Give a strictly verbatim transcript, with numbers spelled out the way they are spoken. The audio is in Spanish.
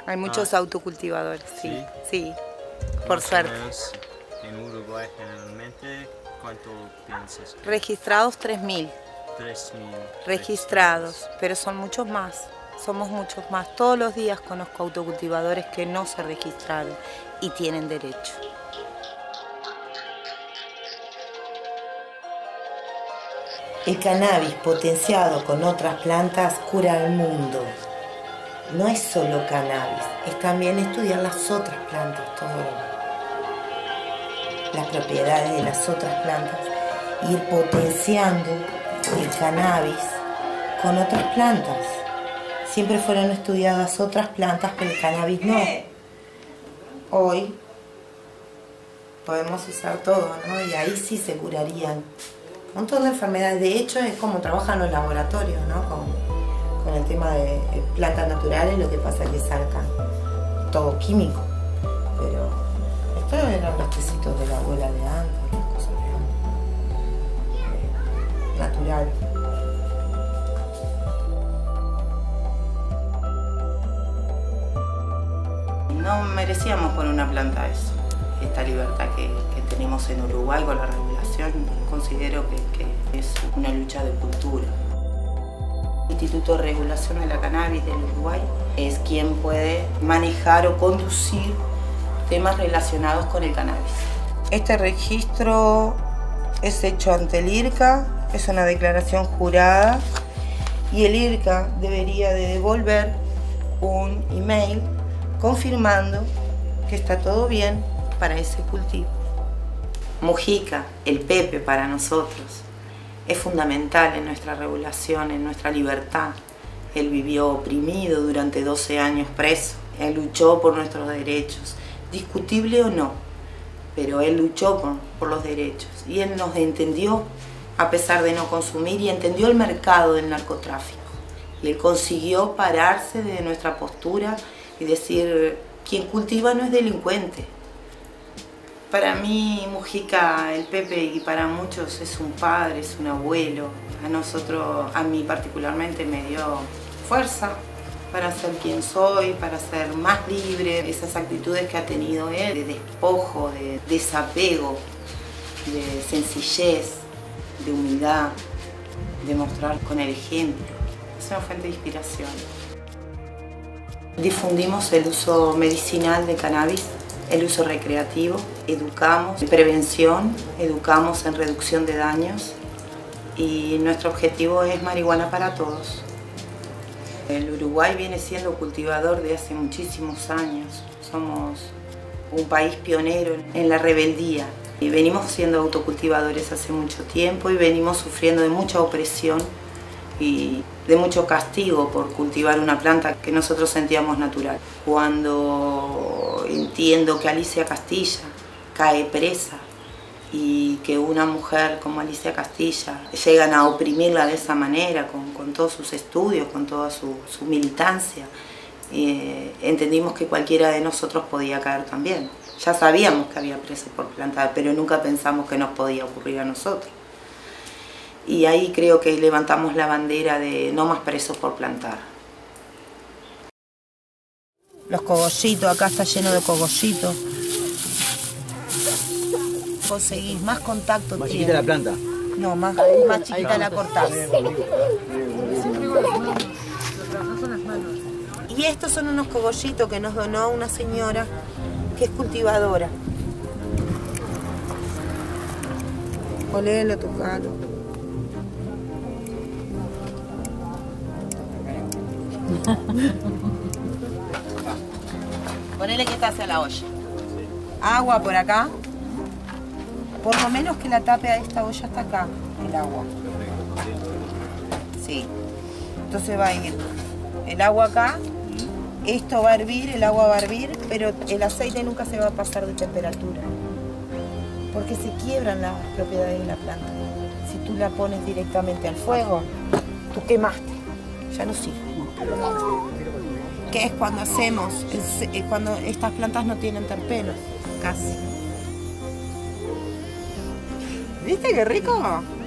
Hay muchos ah, autocultivadores, sí, sí, sí por suerte. En Uruguay generalmente, ¿cuánto piensas? Registrados tres mil. tres mil. Registrados, registrados, pero son muchos más, somos muchos más. Todos los días conozco autocultivadores que no se registraron y tienen derecho. El cannabis potenciado con otras plantas cura al mundo. No es solo cannabis, es también estudiar las otras plantas, todo las propiedades de las otras plantas, ir potenciando el cannabis con otras plantas. Siempre fueron estudiadas otras plantas, pero el cannabis no. Hoy podemos usar todo, ¿no? Y ahí sí se curarían un montón de enfermedades. De hecho, es como trabajan los laboratorios, ¿no? Con, con el tema de plantas naturales, lo que pasa es que sacan todo químico. Pero estos eran los tecitos de la abuela de antes, las cosas de natural. No merecíamos por una planta eso. Esta libertad que, que tenemos en Uruguay con la regulación, considero que, que es una lucha de cultura. El Instituto de Regulación de la Cannabis del Uruguay es quien puede manejar o conducir temas relacionados con el cannabis. Este registro es hecho ante el I R C A, es una declaración jurada y el I R C A debería de devolver un email confirmando que está todo bien para ese cultivo. Mujica, el Pepe para nosotros, es fundamental en nuestra regulación, en nuestra libertad. Él vivió oprimido durante doce años preso, él luchó por nuestros derechos, discutible o no, pero él luchó por, por los derechos y él nos entendió a pesar de no consumir y entendió el mercado del narcotráfico. Y él consiguió pararse de nuestra postura y decir, quien cultiva no es delincuente. Para mí, Mujica, el Pepe, y para muchos es un padre, es un abuelo. A nosotros, a mí particularmente, me dio fuerza para ser quien soy, para ser más libre. Esas actitudes que ha tenido él, de despojo, de desapego, de sencillez, de humildad, de mostrar con el ejemplo. Es una fuente de inspiración. Difundimos el uso medicinal de cannabis, el uso recreativo, educamos en prevención, educamos en reducción de daños y nuestro objetivo es marihuana para todos. El Uruguay viene siendo cultivador de hace muchísimos años, somos un país pionero en la rebeldía y venimos siendo autocultivadores hace mucho tiempo y venimos sufriendo de mucha opresión y de mucho castigo por cultivar una planta que nosotros sentíamos natural. Cuando entiendo que Alicia Castilla cae presa y que una mujer como Alicia Castilla llegan a oprimirla de esa manera, con, con todos sus estudios, con toda su, su militancia, eh, entendimos que cualquiera de nosotros podía caer también. Ya sabíamos que había presos por plantar, pero nunca pensamos que nos podía ocurrir a nosotros. Y ahí creo que levantamos la bandera de no más presos por plantar. Los cogollitos, acá está lleno de cogollitos. Conseguís más contacto. ¿Más chiquita la planta? No, más, más chiquita la cortás. Y estos son unos cogollitos que nos donó una señora que es cultivadora. Olelo, tocalo. Ponele que está hacia la olla. Agua por acá. Por lo menos que la tape a esta olla hasta acá, el agua. Sí. Entonces va a ir el agua acá, esto va a hervir, el agua va a hervir, pero el aceite nunca se va a pasar de temperatura. Porque se quiebran las propiedades de la planta. Si tú la pones directamente al fuego, tú quemaste, ya no sirve. Que es cuando hacemos, es cuando estas plantas no tienen terpenos, casi. ¿Viste qué rico?